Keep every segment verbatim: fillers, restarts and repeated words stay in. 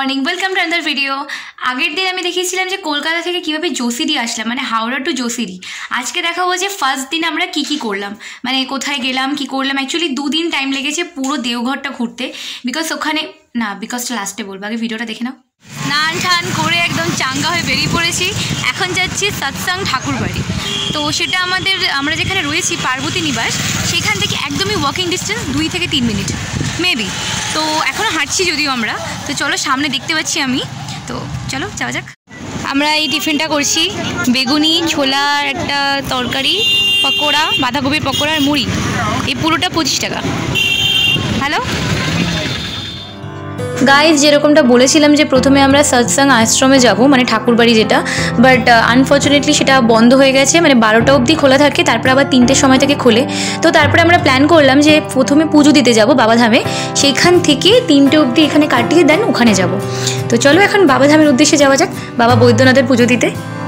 Morning, welcome to another video. আগের দিন আমি দেখিয়েছিলাম যে কলকাতা থেকে কীভাবে জোসিডি আসলাম, মানে হাওড়া টু জোসিডি। আজকে দেখাবো যে ফার্স্ট দিন আমরা কী কী করলাম, মানে কোথায় গেলাম, কী করলাম। অ্যাকচুয়ালি দুদিন টাইম লেগেছে পুরো দেওঘরটা ঘুরতে, বিকজ ওখানে না বিকজটা লাস্টে বলবো, আগে ভিডিওটা দেখে নাও। স্নান টান করে একদম চাঙ্গা হয়ে বেরিয়ে পড়েছি। এখন যাচ্ছি সৎসং ঠাকুরবাড়ি। তো সেটা আমাদের, আমরা যেখানে রয়েছি পার্বতী নিবাস, সেখান থেকে একদমই ওয়াকিং ডিস্টেন্স দুই থেকে তিন মিনিট মেবি। তো এখনও হাঁটছি যদিও আমরা। তো চলো, সামনে দেখতে পাচ্ছি আমি, তো চলো যাওয়া যাক। আমরা এই টিফিনটা করছি, বেগুনি ছোলার একটা তরকারি, পকোড়া, বাঁধাকপির পকোড়া আর মুড়ি। এই পুরোটা পঁচিশ টাকা। হ্যালো গাইজ, যেরকমটা বলেছিলাম যে প্রথমে আমরা সৎসং আশ্রমে যাব, মানে ঠাকুরবাড়ি যেটা, বাট আনফর্চুনেটলি সেটা বন্ধ হয়ে গেছে। মানে বারোটা অবধি খোলা থাকে, তারপরে আবার তিনটের সময় থেকে খোলে। তো তারপরে আমরা প্ল্যান করলাম যে প্রথমে পুজো দিতে যাব বাবাধামে, সেইখান থেকে তিনটে অবধি এখানে কাটিয়ে দেন ওখানে যাব। তো চলো এখন বাবাধামের উদ্দেশ্যে যাওয়া যাক, বাবা বৈদ্যনাথের পুজো দিতে।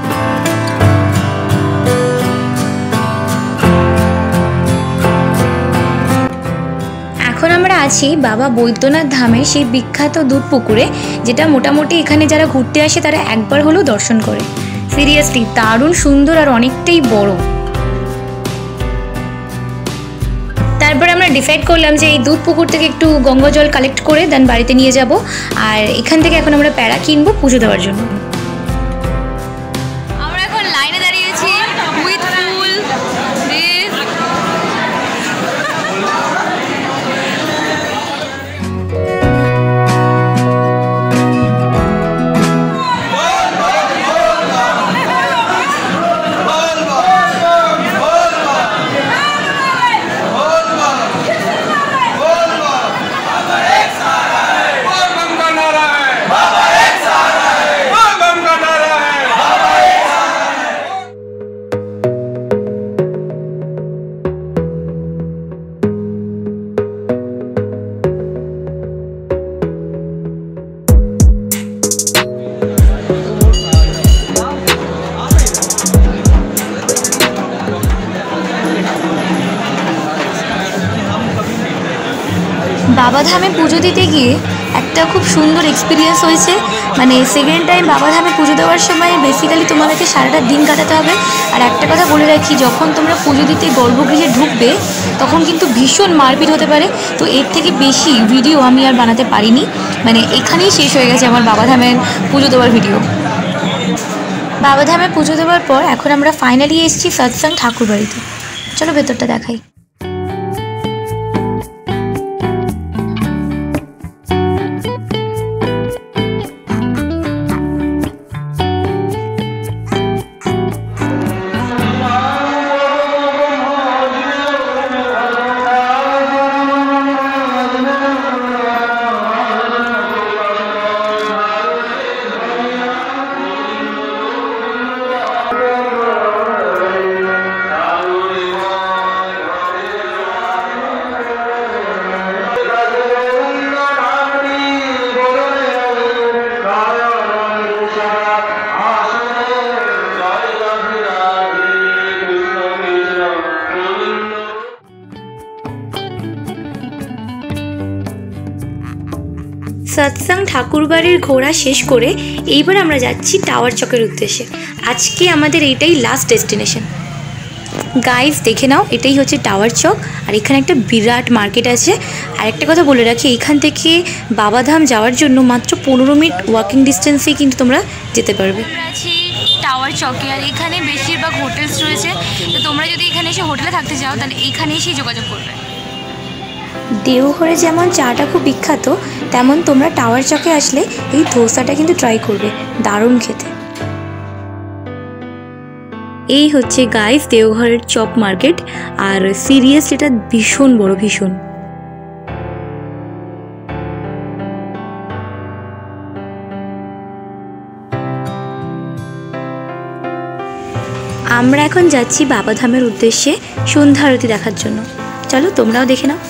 এখন আমরা আছি বাবা বৈদ্যনাথ ধামের সেই বিখ্যাত দুধ পুকুরে, যেটা মোটামুটি এখানে যারা ঘুরতে আসে তারা একবার হলেও দর্শন করে। সিরিয়াসলি দারুণ সুন্দর আর অনেকটাই বড়। তারপর আমরা ডিসাইড করলাম যে এই দুধ পুকুর থেকে একটু গঙ্গা জল কালেক্ট করে দেন বাড়িতে নিয়ে যাব, আর এখান থেকে এখন আমরা প্যাড়া কিনবো পুজো দেওয়ার জন্য। আমরা এখন লাইনে দাঁড়িয়েছি উইথ ফুল। বাবাধামে পুজো দিতে গিয়ে একটা খুব সুন্দর এক্সপিরিয়েন্স হয়েছে। মানে সেকেন্ড টাইম বাবাধামে পুজো দেওয়ার সময় বেসিক্যালি তোমাদেরকে সারাটা দিন কাটাতে হবে। আর একটা কথা বলে রাখি, যখন তোমরা পুজো দিতে গর্ভগৃহে ঢুকবে তখন কিন্তু ভীষণ মারপিট হতে পারে। তো এর থেকে বেশি ভিডিও আমি আর বানাতে পারিনি, মানে এখানেই শেষ হয়ে গেছে আমার বাবাধামের পুজো দেওয়ার ভিডিও। বাবাধামে পুজো দেওয়ার পর এখন আমরা ফাইনালি এসেছি সৎসং ঠাকুরবাড়িতে। চলো ভেতরটা দেখাই। সৎসং ঠাকুরবাড়ির ঘোরা শেষ করে এইবার আমরা যাচ্ছি টাওয়ার চকের উদ্দেশ্যে। আজকে আমাদের এইটাই লাস্ট ডেস্টিনেশন। গাইজ দেখে নাও, এটাই হচ্ছে টাওয়ার চক, আর এখানে একটা বিরাট মার্কেট আছে। আর একটা কথা বলে রাখি, এখান থেকে বাবাধাম যাওয়ার জন্য মাত্র পনেরো মিনিট ওয়াকিং ডিস্টেন্সেই কিন্তু তোমরা যেতে পারবে। আমরা আছি টাওয়ার চকে, আর এখানে বেশিরভাগ হোটেলস রয়েছে। তো তোমরা যদি এখানে এসে হোটেলে থাকতে চাও তাহলে এইখানে এসেই যোগাযোগ করবে। দেওঘরে যেমন চাটা খুব বিখ্যাত, তেমন তোমরা টাওয়ার চকে আসলে এই ধোসাটা কিন্তু ট্রাই করবে, দারুণ খেতে। এই হচ্ছে গাইস দেওঘরের চপ মার্কেট, আর সিরিয়াসলি এটা ভীষণ বড়, ভীষণ। আমরা এখন যাচ্ছি বাবাধামের উদ্দেশ্যে সন্ধ্যা আরতি দেখার জন্য। চলো তোমরাও দেখে নাও।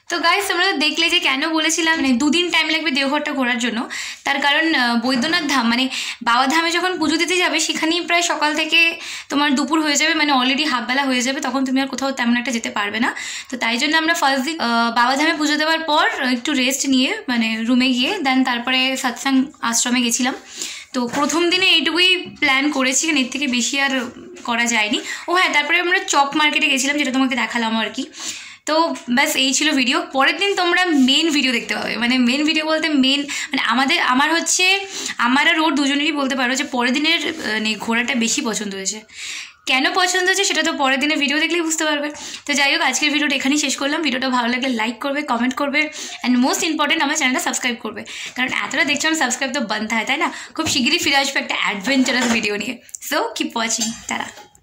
তো গাইস তোমরা দেখলে যে কেন বলেছিলাম মানে দুদিন টাইম লাগবে দেওঘরটা ঘোরার জন্য, তার কারণ বৈদ্যনাথ ধাম মানে বাবা ধামে যখন পুজো দিতে যাবে সেখানেই প্রায় সকাল থেকে তোমার দুপুর হয়ে যাবে, মানে অলরেডি হাফবেলা হয়ে যাবে, তখন তুমি আর কোথাও তেমন একটা যেতে পারবে না। তো তাই জন্য আমরা ফার্স্ট দিন বাবা ধামে পুজো দেওয়ার পর একটু রেস্ট নিয়ে মানে রুমে গিয়ে দেন তারপরে সৎসাং আশ্রমে গেছিলাম। তো প্রথম দিনে এইটুকুই প্ল্যান করেছি, এর থেকে বেশি আর করা যায়নি। ও হ্যাঁ, তারপরে আমরা চক মার্কেটে গেছিলাম, যেটা তোমাকে দেখালাম আর কি। তো ব্যাস এই ছিল ভিডিও। পরের দিন তোমরা মেন ভিডিও দেখতে পাবে, মানে মেন ভিডিও বলতে মেন মানে আমাদের আমার হচ্ছে আমার আর ওর দুজনেরই বলতে পারো যে পরের দিনের মানে ঘোরাটা বেশি পছন্দ হয়েছে। কেন পছন্দ হয়েছে সেটা তো পরের দিনের ভিডিও দেখলেই বুঝতে পারবে। তো যাই হোক, আজকের ভিডিওটা এখানেই শেষ করলাম। ভিডিওটা ভালো লাগলে লাইক করবে, কমেন্ট করবে, অ্যান্ড মোস্ট ইম্পর্টেন্ট আমার চ্যানেলটা সাবস্ক্রাইব করবে, কারণ এতটা দেখছো আমি সাবস্ক্রাইব তো বানতে হয়, তাই না? খুব শিগগিরই ফিরে আসবে একটা অ্যাডভেঞ্চারাস ভিডিও নিয়ে। সো কিপ ওয়াচিং, তারা।